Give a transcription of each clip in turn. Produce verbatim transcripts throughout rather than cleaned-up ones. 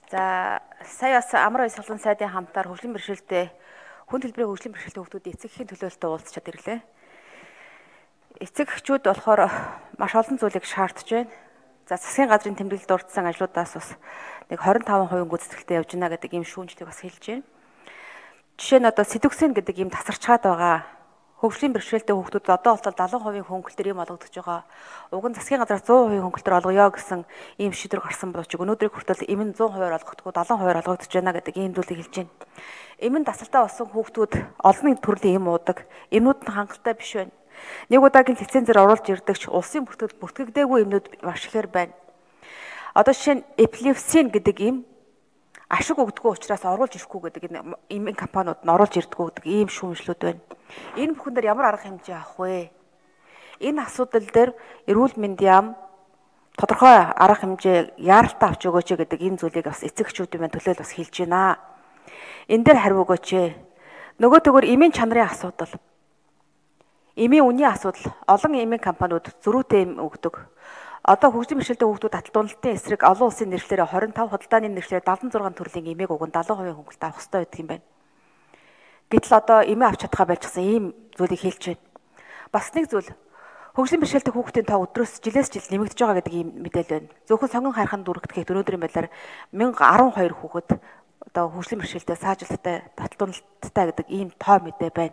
За сая бас амар баясгалан сайдын хамтаар хөгжлийн бэрхшээлтэй хүн төлбөрийн хөгжлийн бэрхшээлтэй хүмүүсийн эцэгхийн төлөөлөлтөд уулзчаад ирлээ. Эцэг эхчүүд болохоор маш олон зүйлийг шаардж байна. За засгийн газрын тэмдэглэлд дурдсан ажлуудаас бас нэг двадцать пять хувийн гүйцэтгэлтэй явж байна гэдэг ийм шүүмжлэг бас хэлж байна. Жишээ нь одоо сэдвгсэн гэдэг ийм тасарчгаад байгаа. Хөгжлийн бэрхшээлтэй хүүхдүүд одоо болтол залуу хувийн хөнгөлтөр юм олгогдож байгаа. Уг нь засгийн газраас сто хувийн хөнгөлтөр олгоё гэсэн ийм шийдвэр гарсан боловч өнөөдрийг хүртэл эмэн сто хувиар олгохдоггүй севен хувиар олгогдож байна гэдэг ийм зүйлийг хэлж байна. Эмэн тасалтаа болсон хүүхдүүд олон төрлийн эм уудаг. Эмнүүд нь хангалттай биш байна. Нэг удаагийн лицензээр оруулж ирдэг ч улсын бүртгэл бүртгэгдээгүй эмнүүд маш ихээр байна. Одоо жишээ нь эпилепсин гэдэг эм ашиг өгдөггүй учраас оруулж ирэхгүй гэдэг энэ эмийн компаниуд нь оруулж ирдэггүй гэдэг ийм шүүмжлүүд байна. Энэ бүхэн дээр ямар арга хэмжээ авах вэ? Энэ асуудал дээр эрүүл мэндийн яам тодорхой арга хэмжээ яаралтай авч өгөөч гэдэг энэ зүйлийг бас эцэг эхчүүдийн маань төлөөл бас хэлж байна. Энэ дээр хариу өгөөч. Нөгөө төгөр эмийн чанарын асуудал. Эмийн үнийн асуудал. Олон эмийн компаниуд зөрүүтэй эм өгдөг. Одоо хөгжлийн бэрхшээлтэй хүүхдүүд таталтуулалтын эсрэг олон улсын нэршлэрээ двадцать пять худалдааны нэршлэрээ севен төрлийн эмээг өгөн севен хувийн хөнгөлт авах хэрэгтэй байдаг юм байна. Гэтэл одоо эмээ авч чадхаа байлжсан ийм зүйлийг хэлж байна. Бас нэг зүйл хөгжлийн бэрхшээлтэй хүүхдийн тоо өдрөөс жилээс жил нэмэгдэж байгаа гэдэг ийм мэдээлэл байна. Зөвхөн сонгон хайрхан дүрэгдэхэд өнөөдрийн байдлаар one thousand twelve хүүхэд одоо хөгжлийн бэрхшээлтэй саажилттай таталтуулалттай гэдэг ийм тоо мэдээ байна.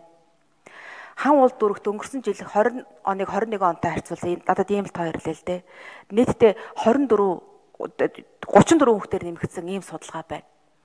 Хан уул дүрэгт өнгөрсөн жил twenty оныг twenty-one онтой харьцуулсан надад ийм л тоо ирлээ л дээ. Нийтдээ twenty-four thirty-four хүүхдээр нэмэгдсэн ийм судалгаа байна.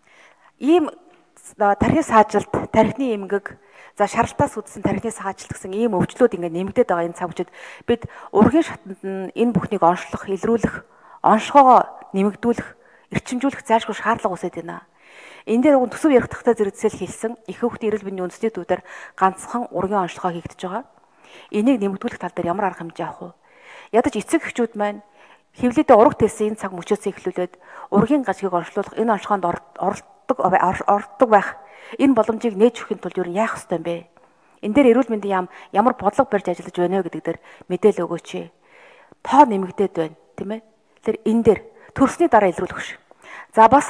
Ийм тархины саажилт, тархины эмгэг, за шаралтаас үүдсэн тархины саажилт гэсэн ийм өвчлүүд ингээд нэмэгдээд байгаа энэ цаг үеид бид ургийн шатанд нь энэ бүхнийг онцлох, илрүүлэх, онцлогоо нэмэгдүүлэх, эрчимжүүлэх зайлшгүй шаардлага үүсэж байна. Энэ дээр уг төсөв яригдахтай зэрэгцэл хэлсэн их хүүхдийн эрүүл мэндийн үндэсний төвдөр ганцхан ургийн онцлогоо хийгдэж байгаа. Энийг нэмэгдүүлэх тал дээр ямар арга хэмжээ авах вэ? Ядаж эцэг эхчүүд маань хэвлэлдээ ураг тээсэн энэ цаг мөчөөс эхлүүлээд ургийн гажгийг онцлуулах энэ онцлогоонд оролдог ордог байх энэ боломжийг нээж өгөхийн тулд юу яах ёстой юм бэ? Энэ дээр эрүүл мэндийн яам ямар бодлого барьж ажиллаж байна вэ гэдэг дээр мэдээлэл өгөөч. Тоо нэмэгдээд байна, тийм ээ? Тэгэхээр энэ дээр төрсний дараа илрүүлэх ш. За бас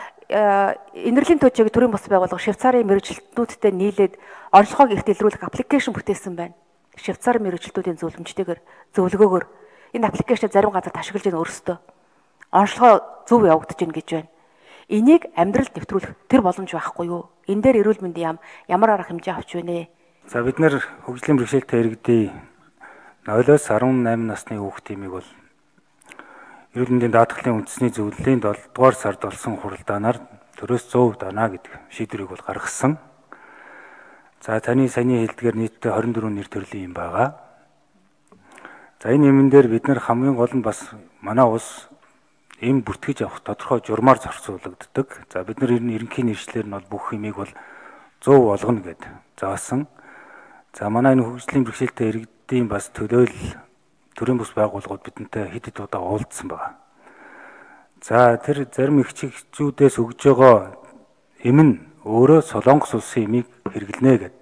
инэрлийн төжийг төрийн бус байгууллага Швейцарын мэргэжилтнүүдтэй нийлээд онцлогоог ихт илрүүлэх аппликейшн бүтээсэн байна. Швейцарын мэргэжилтнүүдийн зөвлөмжтэйгээр зөвлөгөөгөөр энэ аппликейшнийг зарим газар ашиглаж байгаа өөрсдөө онцлогоо зөв явагдаж байна гэж байна. Энийг амьдралд нэвтрүүлэх тэр боломж байхгүй юу? Энэ дээр эрүүл мэндийн яам ямар арга хэмжээ авч байна? За бид нэр хөгжлийн бэрхшээлтэй иргэдийн нулиос eighteen насны хүүхдийн эмийг бол эрүүл мэндийн даатгалын үндэсний зөвлөлийн seven дугаар сард болсон хуралдаанаар төрөөс one hundred дана гэдэг шийдвэрийг бол гаргасан. За таны саяны хэлдгээр нийтдээ twenty-four нэр төрлийн юм байгаа. За энэ юмн дээр бид нар хамгийн гол нь бас манай улс эм бүртгэж авах тодорхой журмаар зарцуулагддаг. За бид нар ерөнхий нэршлэр нь бол бүх эмийг бол one hundred болгоно гэд заасан. За манай энэ хөгжлийн бэрхшээлтэй иргэдийн бас төлөөлөл төрийн бус байгууллагууд бидэнтэй хэд хэд удаа уулзсан байна. За тэр зарим ихчгчүүдээс өгж байгаа эм нь өөрөө Солонгос улсын эмийг хэрэглэнэ гэд.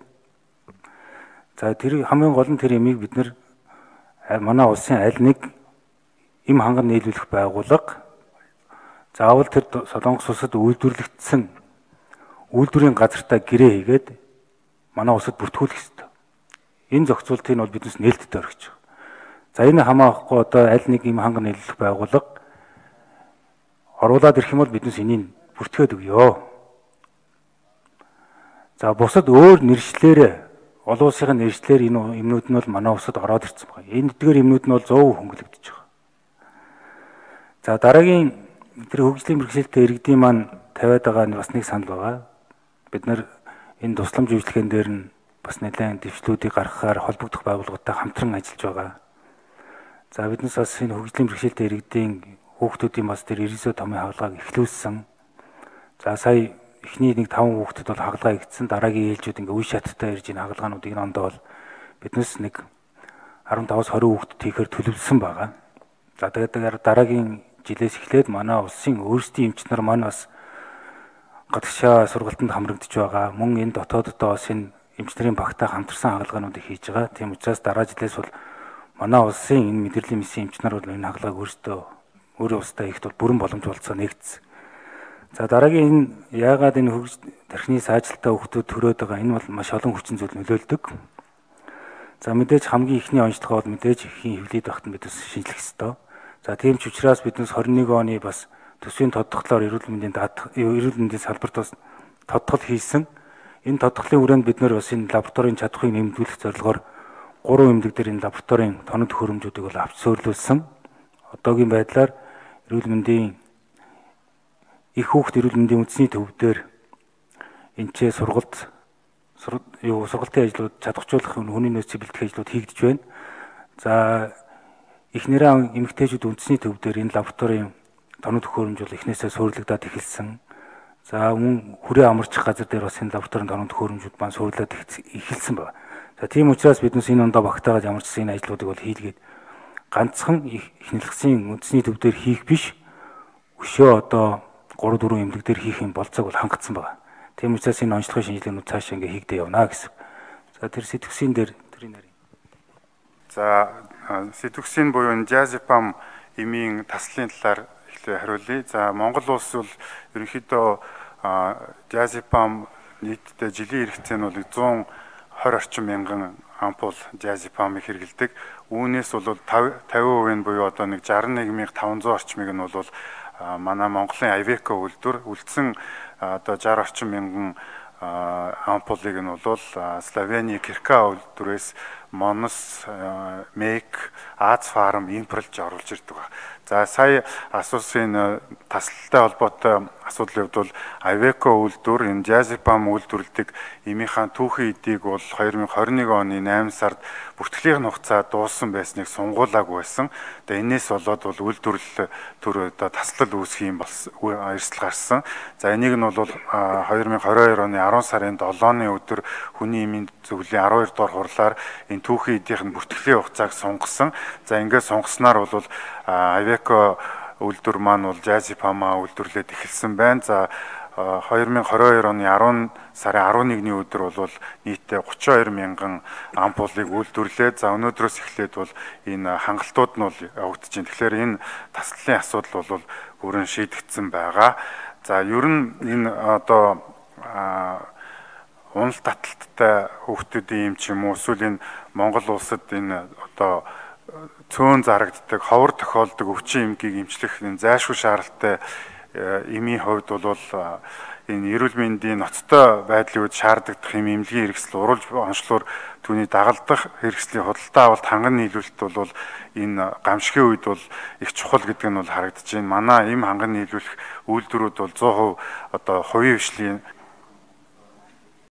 За тэр хамгийн гол нь тэр эмийг бид нар манай улсын аль нэг эм ханган нийлүүлэх байгууллага заавал тэр Солонгос улсад үйлдвэрлэгдсэн үйлдвэрийн газартаа гэрээ хийгээд манай улсад бүртгүүлэх ёстой. Энэ зохицуултыг нь бол биднес нээлттэй орхиж байгаа. За энэ хамаахгүй одоо аль нэг эм ханган нийлүүлэх байгууллага оруулаад ирэх юм бол биднес энийг бүртгээд өгье. За бусад өөр нэршлэрээ олон улсын нэршлэр энэ эмнүүд нь бол манай улсад ороод ирсэн байна. Энэ эдгээр эмнүүд нь бол one hundred percent хөнгөлөгдөж байгаа. За дараагийн тэр хөгжлийн бэрхшээлтэй иргэдийн маань тавиад байгаа бас нэг санал байгаа. Бид нар энэ тусламж үйлчлэгэн дээр нь бас нэлээд дэвшлүүдийг гаргахаар холбогдох байгууллагуудтай хамтран ажиллаж байгаа. За биднес бас энэ хөгжлийн бэрхшээлтэй иргэдийн хүүхдүүдийн бас тэр ерөнхий томын хаалгааг эхлүүлсэн. За сая эхний нэг five хүүхдэд бол хаалгаа игдсэн, дараагийн ээлжүүд ингээ үе шаттай ирж энэ хаалгаануудыг ондоо бол биднес нэг fifteen twenty хүүхдэд хийхээр төлөвлөсөн байгаа. За тэгээд дараагийн жилээс эхлээд манай улсын өөрсдийн эмч нар маань бас гадагшаа сургалтанд хамрагдж байгаа. Мөн энэ дотооддоо бас энэ эмч нарын багтаа хамтарсан хаалгаануудыг хийж байгаа. Тийм учраас дараа жилээс бол манай улсын энэ мэдрэлийн мэсийн эмч нар бол энэ хаалгааг өөрсдөө өөрөө устдаа ихт бол бүрэн боломж болцоо нэгдсэн. За дараагийн энэ яагаад энэ хөгж тархины саажилтаа хүүхдүүд төрөөд байгаа энэ бол маш олон хүчин зүйл нөлөөлдөг. За мэдээж хамгийн ихний онцлогоо бол мэдээж эхийн хөвлөд багт бид бас шинжлэх ёстой. За тийм ч учраас биднес двадцать one оны бас төсвийн тодтголоор эрүүл мэндийн даатгал эрүүл мэндийн салбарт бас тодтгол хийсэн. Энэ тодтголын хүрээнд бид нэр бас энэ лабораторийн чадхыг нэмэгдүүлэх зорилгоор гурван эмнэлэг дээр энэ лабораторийн тоног төхөөрөмжүүдийг бол авч суурилуулсан. Одоогийн байдлаар эрүүл мэндийн их хүүхд эрүүл мэндийн үндэсний төв дээр энэчээ сургалт юу сургалтын ажлууд чадварчуулах хүний нөөцийн бэлтгэх ажлууд хийгдэж байна. За эхнэрээ эмэгтэйчүүд үндэсний төв дээр энэ лабораторийн тоног төхөөрөмж бол эхнээсээ суурилагдаад эхэлсэн. За мөн хүрээ амарчих газар дээр бас энэ лабораторийн тоног төхөөрөмжүүд маань суурлаад эхэлсэн байна. За тийм учраас биднес энэ ондоо багтаагаад ямар ч энэ ажлуудыг бол хийлгээд ганцхан эхнэлгсийн үндэсний төв дээр хийх биш өшөө одоо гурав дөрвөн эмнэлэг дээр хийх юм болцоог бол хангацсан байна. Тийм учраас энэ онцлогын шинжилгээнүүд цаашаа ингээ хийгдээ явна гэсэн. За тэр сэтгвсийн дээр тэрийн нарийн. За сэтгвсийн буюу диазепам эмийн таслын талаар эхлээ хариулъя. За Монгол улс бол ерөнхийдөө диазепам нийтдээ жилийн хэрэгцээ нь бол one twenty орчим мянган ампул диазепамыг хэрэглэдэг. Үүнээс бол fifty percent буюу одоо нэг sixty-one thousand five hundred орчмыг нь бол манай Монголын Айвеко үйлдвэр үлдсэн одоо sixty орчим мянган ампулыг нь бол Словени Кирка үйлдвэрээс Монос, Мек, Аз фарм импорлж оруулж ирдэг. За сая асуусан таслалтай холбоотой асуудлын хувьд бол Айвеко үйлдвэр энэ диазепам үйлдвэрлэдэг эмийнхаа түүхийн эдийг бол twenty twenty-one оны eight сард бүртгэлийн хугацаа дууссан байсныг сунгуулаагүй байсан. Тэгээ энэс болоод бол үйлдвэрлэл төр одоо таслал үүсэх юм болсон эрсдэл гарсан. За энийг нь бол twenty twenty-two оны ten сарын seven-ны өдөр хүний эмийн зөвлөлийн twelve дугаар хурлаар энэ түүхийн эдийнх нь бүртгэлийн хугацааг сунгасан. За ингээд сунгаснаар бол Айвеко үйлдвэр маань бол диазепамаа үйлдвэрлээд эхэлсэн байна. За twenty twenty-two оны ten сарын eleven-ний өдөр бол нийтдээ thirty-two мянган ампулыг үйлдвэрлээд за өнөөдрөөс эхлээд бол энэ хангалтууд нь бол явагдаж байна. Тэгэхээр энэ таслалын асуудал бол бүрэн шийдэгдсэн байгаа. За ер нь энэ одоо унал таталттай хүүхдүүдийн юм ч юм уу эсвэл энэ Монгол улсад энэ одоо цөөн зарагддаг, ховор тохиолдог өвчин эмгийг эмчлэх энэ зайлшгүй шаардлагатай эмийн хувьд бол энэ эрүүл мэндийн ноцтой байдлын үед шаарддаг эм эмнэлгийн хэрэгсэл уралж онцлоор түүний дагалдах хэрэгслийн худалдаа авалт ханган нийлүүлэлт бол энэ гамшигын үед бол их чухал гэдэг нь бол харагдаж байна. Манай эм ханган нийлүүлэх үйлдвэрүүд бол one hundred percent одоо хувийн хвшлийн